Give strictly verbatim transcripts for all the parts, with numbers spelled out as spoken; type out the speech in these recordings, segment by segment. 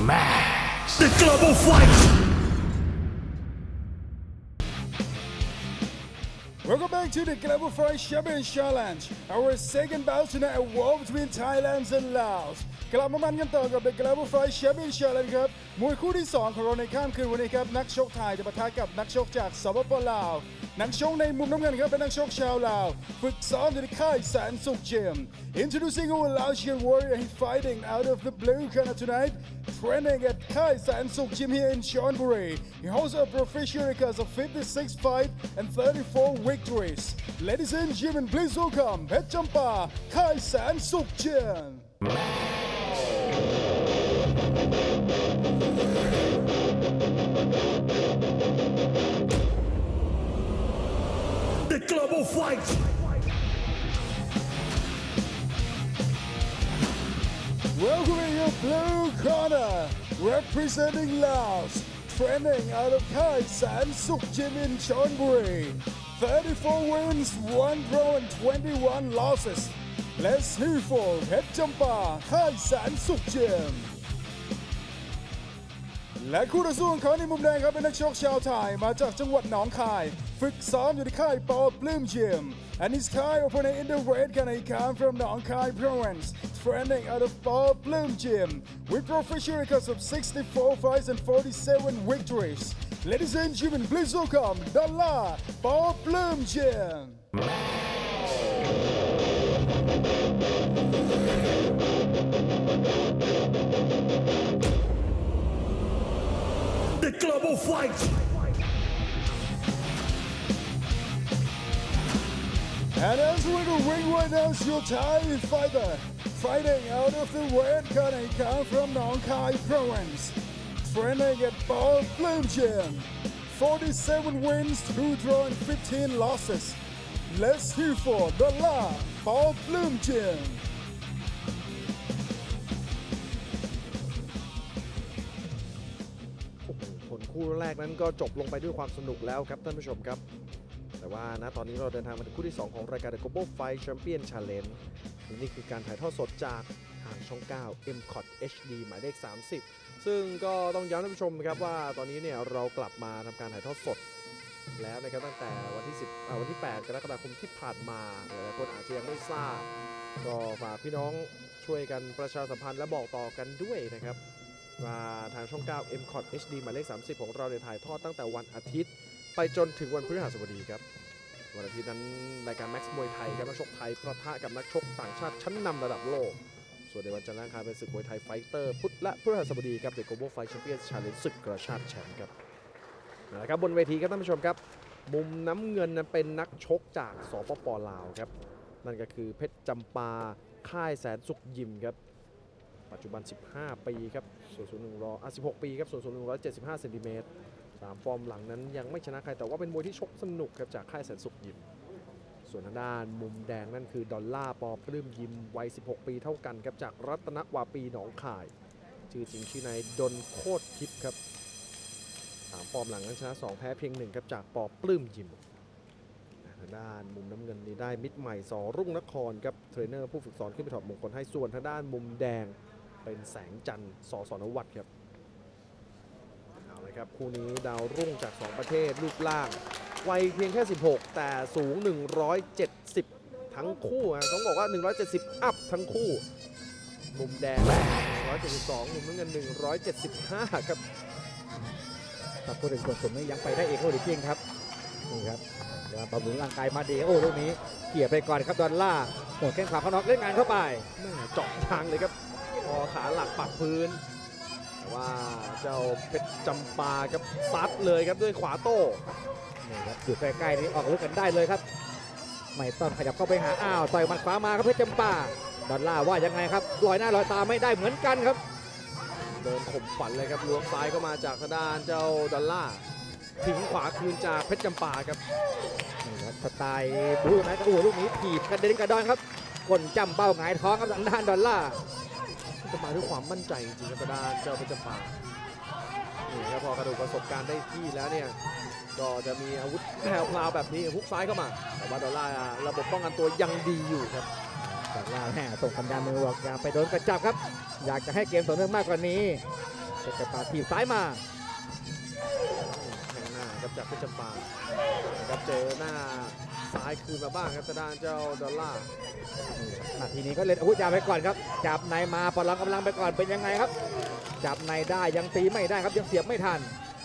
Max. The Global Fight. Welcome back to the Global Fight Champion Challenge, our second bout tonight, a war between Thailand and Laos กลับมามันกันต่อกับ The Global Fight Champion Challenge ครับมวยคู่ที่สองของเราในค่ำคืนวันนี้ครับนักชกไทยจะปะทะกับนักชกจากสปป.ลาวนักชกในมุมน้ำเงินครับเป็นนักชกชาวลาวฝึกซ้อมอยู่ในค่ายแสนสุขยิม Introducing our Laotian warrior, he's fighting out of the blue corner tonight, training at Khai San Suk Gym here in Chonburi. He holds a professional record of fifty-six fights and thirty-four victories. Ladies and gentlemen, please welcome Phet Champa, Khai San Suk Gym. The Global Fight. Welcoming your blue corner, representing Laos, training out of Khai San Suk Gym in Chonburi. thirty-four wins, one draw and twenty-one losses. Let's hear for Phet Champa, Khai San Suk Gym. และคู่ต่อสู้ของเขาในมุมแดงครับเป็นนักชกชาวไทยมาจากจังหวัดหนองคายฝึกซ้อมอยู่ในค่ายปอปลื้มยิม and his Khai opponent in the red can he come from Nong Khai province training out of Paul Bloom Gym with professional records of sixty-four fights and forty-seven victories. Ladies and gentlemen, please welcome Dollar Paul Bloom Gym. The Global Fight. And entering the ring right now is your Thai fighter, fighting out of the red corner, he comes from Nong Khai province, training at Paul Bloom Gym, forty-seven wins, two draw and fifteen losses. Let's hear for the La Paul Bloom Gym. ผลคู่แรกนั้นก็จบลงไปด้วยความสนุกแล้วครับท่านผู้ชมครับแต่ว่าณตอนนี้เราเดินทางมาถึงคู่ที่สองของรายการ The Global Fight Champion Challenge นี่คือการถ่ายทอดสดจากทางช่อง เก้า เอ็ม คอท เอช ดี หมายเลขสามสิบซึ่งก็ต้องย้ำท่านผู้ชมครับว่าตอนนี้เนี่ยเรากลับมาทำการถ่ายทอดสดแล้วนะครับตั้งแต่วันที่สิบอ่าวันที่แปดกรกฎาคมที่ผ่านมาหลายคนอาจจะยังไม่ทราบก็ฝากพี่น้องช่วยกันประชาสัมพันธ์และบอกต่อกันด้วยนะครับว่าทางช่อง เก้า เอ็ม คอท เอช ดี หมายเลขสามสิบของเราเนี่ยถ่ายทอดตั้งแต่วันอาทิตย์ไปจนถึงวันพฤหัสบดีครับวันอาทิตย์นั้นรายการ Max มวยไทยครับนักชกไทยประทะกับนักชกต่างชาติชั้นนำระดับโลกส่วนในวันจันทร์อังคารเป็นศึกมวยไทยไฟเตอร์พุธและพฤหัสบดีครับ The Global Fight Champion Challenge ศึกกระชากแชมป์ครับนะครับบนเวทีครับท่านผู้ชมครับมุมน้ำเงินนั้นเป็นนักชกจากสปป.ลาวครับนั่นก็คือเพชรจำปาค่ายแสนสุขยิมครับปัจจุบันสิบห้าปีครับส่วนสูงหนึ่งร้อยอ่ะสิบหกปีครับส่วนสูงหนึ่งร้อยเจ็ดสิบห้าเซนติเมตรสามฟอร์มหลังนั้นยังไม่ชนะใครแต่ว่าเป็นมวยที่ชกสนุกครับจากค่ายแสนสุขยิมส่วนทางด้านมุมแดงนั่นคือดอลล่าปอปลื้มยิมวัยสิบหกปีเท่ากันครับจากรัตนวาปีหนองคายชื่อจริงชื่อนายดลโคตรทิพย์ครับสามฟอร์มหลังนั้นชนะสองแพ้เพียงหนึ่งครับจากปอปลื้มยิมทางด้านมุมน้ำเงินนี่ได้มิตรใหม่สอรุ่งนครครับเทรนเนอร์ผู้ฝึกสอนขึ้นไปถอดมงคลให้ส่วนทางด้านมุมแดงเป็นแสงจันทร์สอสอนวัฒน์ครับเอาเลยครับคู่นี้ดาวรุ่งจากสองประเทศรูปร่างวัยเพียงแค่สิบหกแต่สูงหนึ่งร้อยเจ็ดสิบทั้งคู่ต้องบอกว่าหนึ่งร้อยเจ็ดสิบอัพทั้งคู่มุมแดงหนึ่งร้อยเจ็ดสิบสองมุมน้ำเงินหนึ่งร้อยเจ็ดสิบห้าครับถ้าพูดถึงส่วนสูงนี้ยังไปได้เอกโอลิเพียงครับนี่ครับเดี๋ยวบำรุงร่างกายมาดีโอ้ลูกนี้เกี่ยไปก่อนครับดอลล่าหมดแข้งขวาเขาน็อกเล่นงานเข้าไปแม่เจาะทางเลยครับพอขาหลักปักพื้นแต่ว่าเจ้าเพชรจำปาครับซัดเลยครับด้วยขวาโต้นี่ครับอยู่ใกล้ๆนี้ออกอาวุธกันได้เลยครับไม่ต้องขยับเข้าไปหาอ้าวต่อยหมัดขวามาครับเพชรจำปาดอลล่าว่ายังไงครับลอยหน้าลอยตาไม่ได้เหมือนกันครับเดินข่มขวัญเลยครับล้วงซ้ายเข้ามาจากทางด้านเจ้าดอลล่าทิ้งขวาคืนจากเพชรจำปาครับนี่ครับสไตล์บู๊นะโอ้ลูกนี้ถีบกระเด็นกระดอนครับก้นจำเป้าหงายท้องครับทางด้านดอลล่าจะมาด้วยความมั่นใจจริงๆครับทางด้านเจ้าเพชรจำปานี่ครับพอกระดูกประสบการณ์ได้ที่แล้วเนี่ยก็จะมีอาวุธแผ่วพลาวแบบนี้ฮุกซ้ายเข้ามาแต่ว่าดอลล่าระบบป้องกันตัวยังดีอยู่ครับดอลล่าแห่ส่งสัญญาณมือบอกอย่าไปโดนกระจับครับอยากจะให้เกมต่อเนื่องมากกว่านี้เพชรจำปาทีบซ้ายมาแข่งหน้าครับจากเพชรจำปาครับเจอหน้าซ้ายคืนมาบ้างครับทางด้านเจ้าดอลล่านาทีนี้ก็เล่นอาวุธยาวไปก่อนครับจับในมาประลองกำลังไปก่อนเป็นยังไงครับจับในได้ยังตีไม่ได้ครับยังเสียบไม่ทัน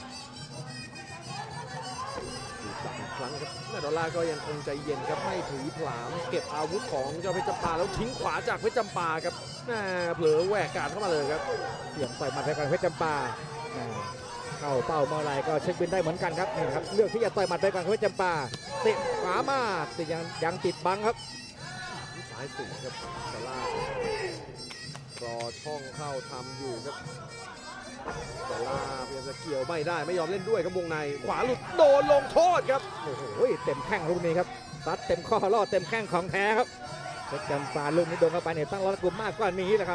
อีกครั้งครับดอลล่าก็ยังคงใจเย็นครับไม่ถือผลามเก็บอาวุธของเจ้าเพชรจำปาแล้วทิ้งขวาจากเพชรจำปาครับเผลอแหวกการเข้ามาเลยครับเสียงต่อยมาไปก่อนเพชรจำปาเข้าเป้าเมื่อไรก็เช็คบินได้เหมือนกันครับนี่ครับเลือกที่จะต่อยหมัดไปก่อนเพชรจำปาเตะขวามาติดยังยังติดบังครับซ้ายสูงครับดอลล่ารอช่องเข้าทำอยู่ครับดอลล่าพยายามจะเกี่ยวไม่ได้ไม่ยอมเล่นด้วยครับวงในขวาหลุดโดนลงโทษครับโอ้โหเต็มแข้งลูกนี้ครับซัดเต็มข้อล่อเต็มแข้งของแท้ครับเพชรจำปาลูกนี้โดนเข้าไปเนี่ยตั้งร้อนกลุ่มมากกว่านี้นะครับ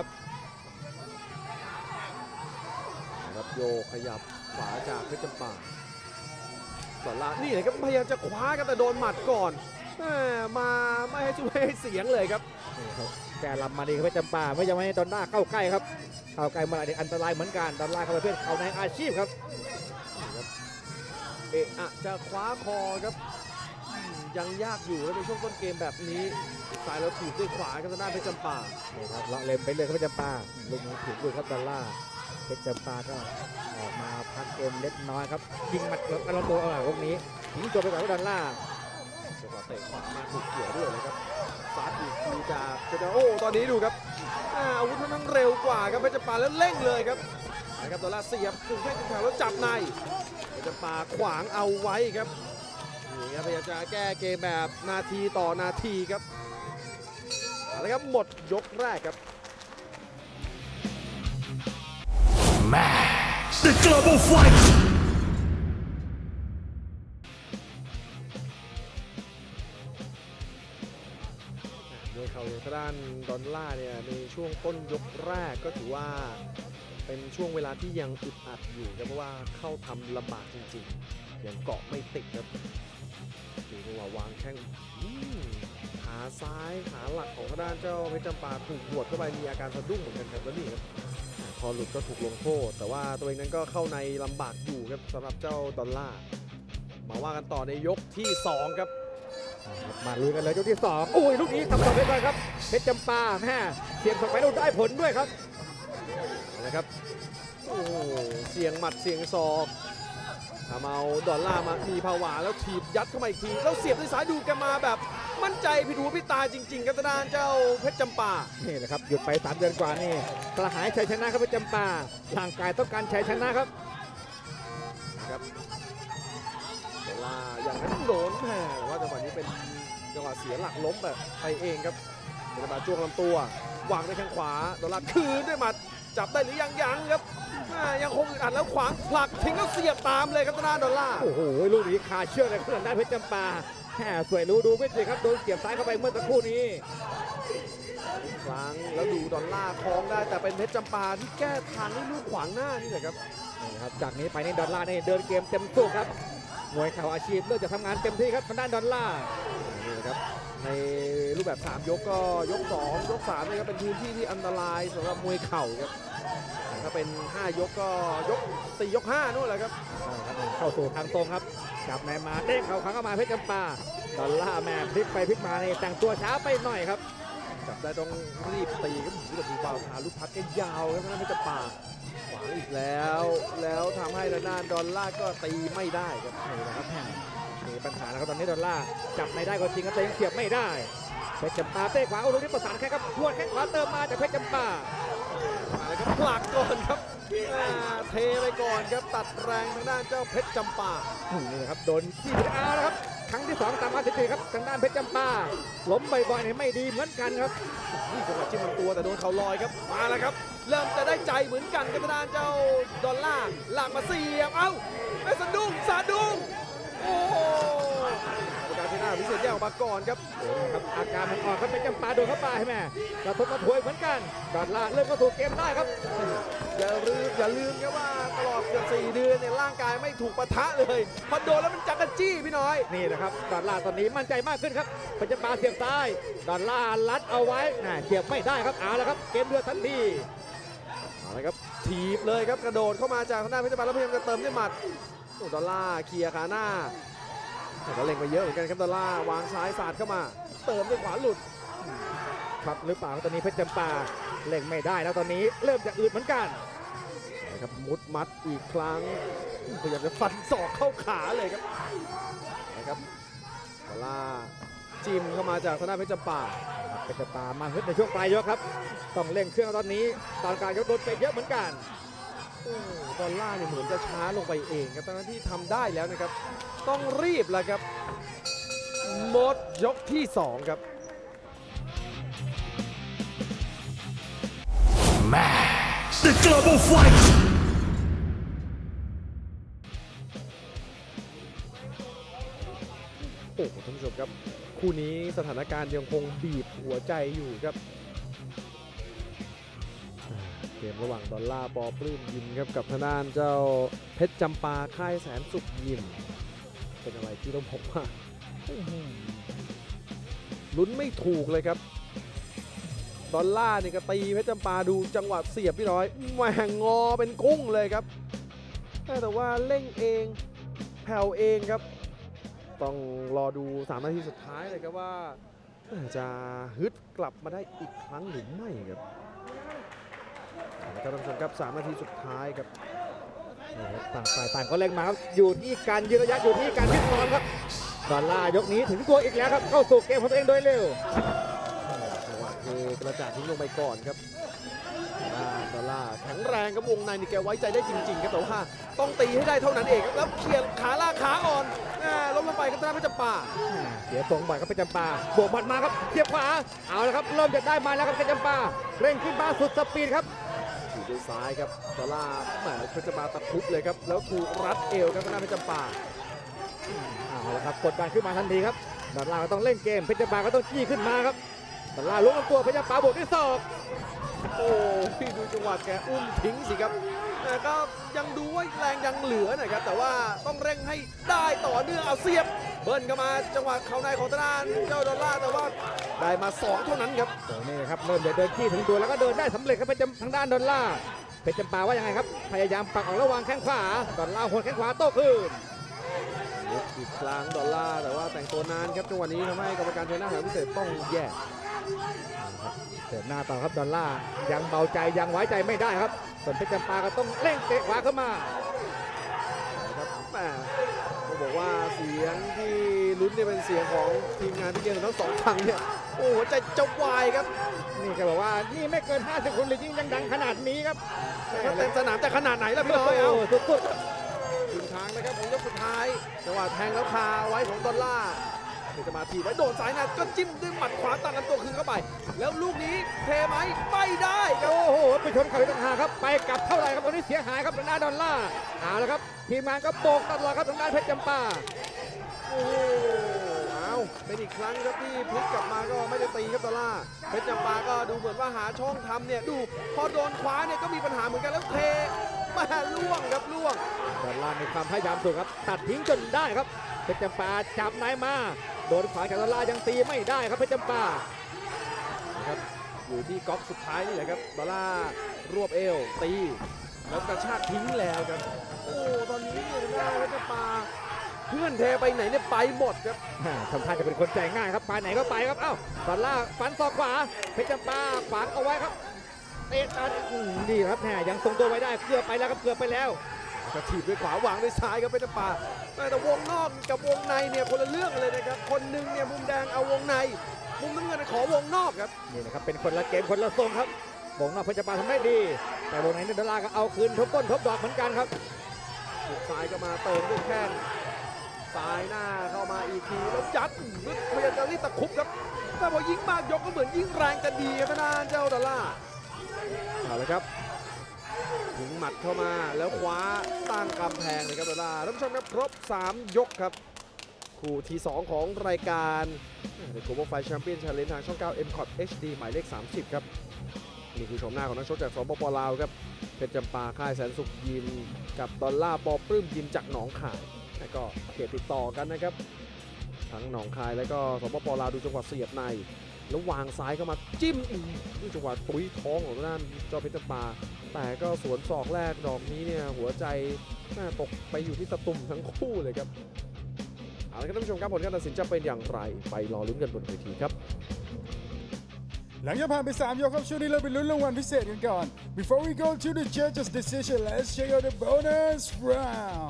ครับโยขยับขวาจากเพชรจำปาดอลล่านี่เลยครับพยายามจะคว้ากันแต่โดนหมัดก่อนมาไม่ให้ช่วยให้เสียงเลยครับแกลำมาดีครับเพชรจำปาไม่ยอมให้ดอลล่าเข้าใกล้ครับเข้าใกล้เมื่อไหร่อันตรายเหมือนกันดอลล่าเข้าไปเพื่อเขาในอาชีพครับเอะอะจะคว้าคอครับยังยากอยู่ในช่วงต้นเกมแบบนี้สายแล้วถีบด้วยขวาครับทางด้านเพชรจำปาครับเลาะเล็มไปเลยครับเพชรจำปาลูกนี้ถีบด้วยครับดอลล่าเพชรจำปาก็ออกมาพักเกมเล็กน้อยครับยิงหมัดกระลำตัวเอาพวกนี้ทิ้งตัวไปก่อนดอลล่าจังหวะเตะขวามาถูกเกี่ยวด้วยเลยครับซัดอีกทีจากเพชรโอ้ตอนนี้ดูครับอาวุธทั้งเร็วกว่าครับเพชรจำปาแล้วเร่งเลยครับนะครับดอลล่าเสียบถึงแข้งถึงแขนแล้วจับในเพชรจำปาขวางเอาไว้ครับนี่ครับพยายามจะแก้เกมแบบนาทีต่อนาทีครับเอาละครับหมดยกแรกครับ Max the Global Fight โดยเขาทางด้านดอลล่าเนี่ยในช่วงต้นยกแรกก็ถือว่าเป็นช่วงเวลาที่ยังอึดอัดอยู่ครับเพราะว่าเข้าทำลำบากจริงๆยังเกาะไม่ติดครับดูจังหวะวางแข้งขาซ้ายขาหลักของทางด้านเจ้าเพชรจำปาถูกหวดเข้าไปมีอาการสะดุ้งเหมือนกันครับแล้วนี่ครับพอหลุดก็ถูกลงโทษแต่ว่าตัวเองนั้นก็เข้าในลำบากอยู่ครับสำหรับเจ้าดอลล่ามาว่ากันต่อในยกที่สองครับมาลุยกันเลยยกที่สองโอ้ยลูกนี้ทำต่อไปก่อนครับเพชรจำปาแม่เสียงสองไปดูได้ผลด้วยครับนะครับโอ้เสียงหมัดเสียงศอกทำเอาดอลล่ามามีภาวะแล้วถีบยัดเข้ามาอีกทีแล้วเสียบด้วยซ้ายดูกันมาแบบมั่นใจผิดหูผิดตาจริงๆครับทางด้านเจ้าเพชรจำปานี่แหละครับหยุดไปสามเดือนกว่านี่กระหายชัยชนะครับเพชรจำปาร่างกายต้องการชัยชนะครับครับดอลล่าอย่างนั้นโดนแหมว่าจังหวะนี้เป็นจังหวะเสียหลักล้มแบบไปเองครับเพชรจำปาจ้วงลำตัววางด้วยแข้งขวาดอลล่าคืนด้วยหมัดจับได้หรือยังยังครับยังคงอัดแล้วขวางผลักทิ้งแล้วเสียบตามเลยครับทางด้านดอลล่าโอ้โหลูกนี้ขาเชือกเลยเพื่อนได้เพชรจำปาแหมสวยรู้ดูไม่ดีครับโดนเสียบซ้ายเข้าไปเมื่อสักครู่นี้อีกครั้งแล้วดูดอลล่าคล้องได้แต่เป็นเพชรจำปาที่แก้ทางด้วยลูกขวางหน้านี่แหละครับนี่ครับจากนี้ไปนี่ดอลล่านี่เดินเกมเต็มสู้ครับมวยเข่าอาชีพเลือกจะทำงานเต็มที่ครับทางด้านดอลล่านี่นะครับในรูปแบบสามยกก็ยกสองยกสามนี่ครับเป็นพื้นที่ที่อันตรายสำหรับมวยเข่าครับถ้าเป็นห้ายกก็ยกสี่ยกห้านู่นแหละครับเข้าสู่ทางตรงครับจับในมาเด้งเข่าขังเข้ามาเพชรจำปาดอลล่าแม่พลิกไปพลิกมาเนี่ยแต่งตัวช้าไปหน่อยครับจับได้ต้องรีบตีครับถือแบบมีเบาขาลูกพัดก็ยาวครับเพชรจำปาขวางอีกแล้วแล้วทำให้ด้านดอลล่าก็ตีไม่ได้ครับนี่นะครับแม่มีปัญหาแล้วครับตอนนี้ดอลล่าจับไม่ได้ก็จริงก็เตะเสียบไม่ได้เพชรจำปาเตะขวาโอ้โหนี่ประสานแค่ครับพวดแข้งขวาเติมมาจากเพชรจำปามาเลยครับผลักก่อนครับเทไปก่อนครับตัดแรงทางด้านเจ้าเพชรจำปานี่ครับโดนที่พิอาร์นะครับครั้งที่สองตามมาติดๆครับทางด้านเพชรจำปาล้มบ่อยๆเนี่ยไม่ดีเหมือนกันครับนี่จังหวะจิ้มลำตัวแต่โดนเข่าลอยครับมาแล้วครับเริ่มจะได้ใจเหมือนกันกับทางด้านเจ้าดอลล่าหลังมาเสียบเอ้าไอ้สะดุ้งสะดุ้งโอ้การที่หน้าพิเศษแยกออกมาก่อนครับครับอาการมันอ่อนครับเป็นจำปาโดนเข้าไปใช่ไหมกระทบกระถวยเหมือนกันดอลล่าเริ่มก็ถูกเกมได้ครับอย่าลืมอย่าลืมครับว่าตลอดเกือบสี่เดือนเนี่ยร่างกายไม่ถูกปะทะเลยพอโดนแล้วมันจักรจี้พี่น้อยนี่นะครับดอลล่าตอนนี้มั่นใจมากขึ้นครับเป็นจำปาเสียบซ้ายดอลล่าลัดเอาไว้น่าเสียบไม่ได้ครับเอาละครับเกมเดือดทันทีเเอาละครับถีบเลยครับกระโดดเข้ามาจากทางด้านเพชรบาแล้วพยายามจะเติมด้วยหมัดโอ้ดอลล่าเคลียร์ขาหน้าแต่ก็เล็งไปเยอะเหมือนกันครับดอลล่าวางซ้ายสาดเข้ามาเติมด้วยขวาหลุดครับหรือเปล่าตอนนี้เพชรจำปาเล่งไม่ได้แล้วตอนนี้เริ่มจะอืดเหมือนกันนะครับมุดมัดอีกครั้งพยายามจะฟันศอกเข้าขาเลยครับนะครับดอลล่าจิ้มเข้ามาจากทางด้านเพชรจำปาเพชรจำปามาฮึดในช่วงปลายยกครับต้องเร่งเครื่องตอนนี้ตอนกลางยกโดนไปเยอะเหมือนกันโอ้ดอลล่าเนี่ยเหมือนจะช้าลงไปเองครับตอนที่ทำได้แล้วนะครับต้องรีบแล้วครับหมดยกที่สองครับ The Global Fight โอ้โหท่านผู้ชมครับคู่นี้สถานการณ์ยังคงบีบหัวใจอยู่ครับเกมระหว่างดอลลาร์ปอปลื้มยิมครับกับทางด้านเจ้าเพชรจำปาค่ายแสนสุขยิมเป็นอะไรที่ต้องบอกว่าลุ้นไม่ถูกเลยครับดอลล่านี่ก็ตีเพชรจำปาดูจังหวะเสียบพี่น้อยแหว่งงอเป็นกุ้งเลยครับแต่ว่าเร่งเองแผ่วเองครับต้องรอดูสามนาทีสุดท้ายเลยครับว่าจะฮึดกลับมาได้อีกครั้งหรือไม่ครับท่านผู้ชมครับสามนาทีสุดท้ายครับต่างฝ่ายต่างก็เล่งมาครับอยู่ที่การยืนระยะอยู่ที่การพิจารณาครับดอลลาร์ยกนี้ถึงตัวอีกแล้วครับเข้าสู่เกมของตัวเองโดยเร็วจังหวะคือกระจาดทิ้งลงไปก่อนครับดอลลาร์แข็งแรงครับวงในนี่แกไว้ใจได้จริงๆครับแต่ว่าต้องตีให้ได้เท่านั้นเองครับแล้วเขี่ยขาล่าขาอ่อนล้มลงไปกับทางเพชรจำปาเสียทรงบ่อยครับเพชรจำปาบวกหมัดมาครับเทียบขวาเอาละครับเริ่มจะได้มาแล้วครับเพชรจำปาเร่งขึ้นมาสุดสปีดครับถีบด้วยซ้ายครับดอลลาร์แหมเพชรจำปาตะคุบเลยครับแล้วถูกรัดเอวครับทางด้านเพชรจำปาเอาละครับกดดันขึ้นมาทันทีครับดอลลาร์ก็ต้องเล่นเกมเพชรจำปาก็ต้องจี้ขึ้นมาครับดอลลาร์ลุกลำตัวเพชรจำปาบวกด้วยศอกโอ้พี่ดูจังหวะแกอุ้มทิ้งสิครับแต่ก็ยังดูว่าแรงยังเหลือนะครับแต่ว่าต้องเร่งให้ได้ต่อเนื่องเอาเสียบเบิ้ลเข้ามาจังหวะเข่าในของทางด้านเจ้าดอลลาร์แต่ว่าได้มาสองเท่านั้นครับตรงนี้ครับเริ่มจะเดินจี้ถึงตัวแล้วก็เดินได้สำเร็จครับเป็นทางด้านดอลลาร์เพชรจำปาว่ายังไงครับพยายามปักออกระหว่างแข้งขวาดอลลาร์หัวแข้งขวาโต้คืนอีกครั้งดอลลาร์แต่ว่าแต่งตัวนานครับจังหวะนี้ทำให้กรรมการเทนหน้าหาพิเศษต้องแยกเดินหน้าต่อครับดอลลาร์ยังเบาใจยังไว้ใจไม่ได้ครับส่วนเพชรจำปาก็ต้องเร่งเตะขวาเข้ามาครับแหมต้องบอกว่าเสียงที่ลุ้นเนี่ยเป็นเสียงของทีมงานที่เก่งทั้งสองฝั่งเนี่ยโอ้ใจจะวายครับนี่แกบอกว่านี่ไม่เกินห้าสิบคนเลยยิ่งยังดังขนาดนี้ครับเต็มสนามจะขนาดไหนล่ะพี่น้อยเอาสุดๆถึงทางนะครับของยกสุดท้ายจังหวะแทงแล้วคาไว้ของดอลลาร์จะมาทีไว้โดนสายหน้าก็จิ้มด้วยหมัดขวาตัดลำตัวคืนเข้าไปแล้วลูกนี้เทไหมไม่ได้ครับโอ้โหไปชนเขาอีกต่างหากครับไปกลับเท่าไหร่ครับตอนนี้เสียหายครับทางด้านดอลลาร์เอาละครับทีมงานก็โบกตลอดครับทางด้านเพชรจำปาโอ้เอาเป็นอีกครั้งครับที่พลิกกลับมาก็ไม่ได้ตีครับดอลลาร์เพชรจำปาก็ดูเหมือนว่าหาช่องทำเนี่ยดูพอโดนขวาเนี่ยก็มีปัญหาเหมือนกันแล้วเทมาล่วงครับล่วงดอลลาร์มีความพยายามสูงครับตัดทิ้งจนได้ครับเพชรจำปาจับนายมาโดนขวาจากดอลลาร์ยังตีไม่ได้ครับเพชรจำปาครับอยู่ที่ก๊อกสุดท้ายนี่แหละครับดอลลาร์รวบเอวตีแล้วกระชากทิ้งแล้วครับโอ้ตอนนี้เนี่ยได้เพชรจำปาเพื่อนเทไปไหนเนี่ยไปหมดครับทำท่าจะเป็นคนใจง่ายครับไปไหนก็ไปครับเอ้าดอลลาร์ฟันศอกขวาเพชรจำปาขวางเอาไว้ครับเตะตัดนี่ครับแหมยังทรงตัวไว้ได้เกือบไปแล้วครับเกือบไปแล้วกระถีบด้วยขวาวางด้วยซ้ายครับเพชรจำปาแต่วงนอกกับวงในเนี่ยคนละเรื่องเลยนะครับคนหนึ่งเนี่ยมุมแดงเอาวงในมุมน้ำเงินขอวงนอกครับนี่นะครับเป็นคนละเกมคนละทรงครับวงนอกเพชรจำปาทำได้ดีแต่วงในนี่ดอลลาร์ก็เอาคืนทบต้นทบดอกเหมือนกันครับซ้ายก็มาเติมด้วยแข้งซ้ายหน้าเข้ามาอีกทีแล้วยัดพยายามจะรีบตะคุบครับแต่พอยิงมากยกก็เหมือนยิ่งแรงจะดีครับนะเจ้าดอลลาร์เอาละครับถึงหมัดเข้ามาแล้วคว้าตั้งกำแพงเลยครับดอลลาร์ท่านผู้ชมครับครบสามยกครับคู่ที่สองของรายการ The Global Fight Champion Challenge ทางช่องเก้า เอ็ม คอท เอช ดี หมายเลขสามสิบครับนี่คือชมหน้าของนักชกจากสปป.ลาวครับเพชรจำปาค่ายแสนสุขยิมกับดอลลาร์ปอปลื้มยิมจากหนองคายแล้วก็เขตติดต่อกันนะครับทั้งหนองคายแล้วก็สปป.ลาวดูจังหวะเสียบในแล้ววางซ้ายเข้ามาจิ้มนี่จังหวะตุ้ยท้องของด้านจอเพชรปาแต่ก็สวนศอกแรกดอกนี้เนี่ยหัวใจน่าตกไปอยู่ที่ตะตุ่มทั้งคู่เลยครับเอาละครับท่านผู้ชมครับผลการตัดสินจะเป็นอย่างไรไปรอลุ้นกันบนเวทีครับหลังจากผ่านไปสามยกครับช่วงนี้เราไปลุ้นรางวัลพิเศษกันก่อน Before we go to the judges decision let's check out the bonus round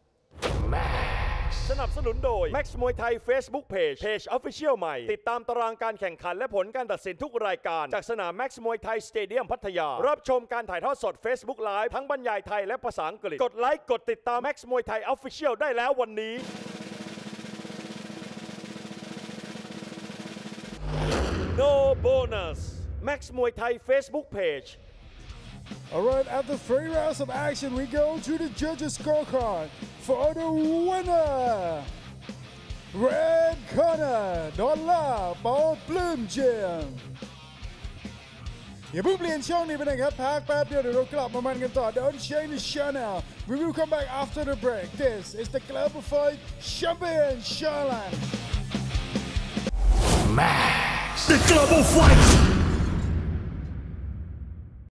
สนับสนุนโดย Max มวยไทย Facebook Page Page Official ใหม่ติดตามตารางการแข่งขันและผลการตัดสินทุกรายการจากสนาม Max มวยไทยสเตเดียมพัทยารับชมการถ่ายทอดสด Facebook Live ทั้งบรรยายไทยและภาษาอังกฤษกดไลค์กดติดตาม Max มวยไทย Official ได้แล้ววันนี้ No bonus Max มวยไทย Facebook Page Alright, after three rounds of action, we go to the judges' scorecard for the winner. Red corner, Dollar Ball Bloom Gym. อย่าเพิ่งเปลี่ยนช่องนี้ไปนะครับพักแป๊บเดียวเดี๋ยวเรากลับมามันกันต่อ Don't change the channel. We will come back after the break. This is the Global Fight Champion Challenge. Max. The Global Fight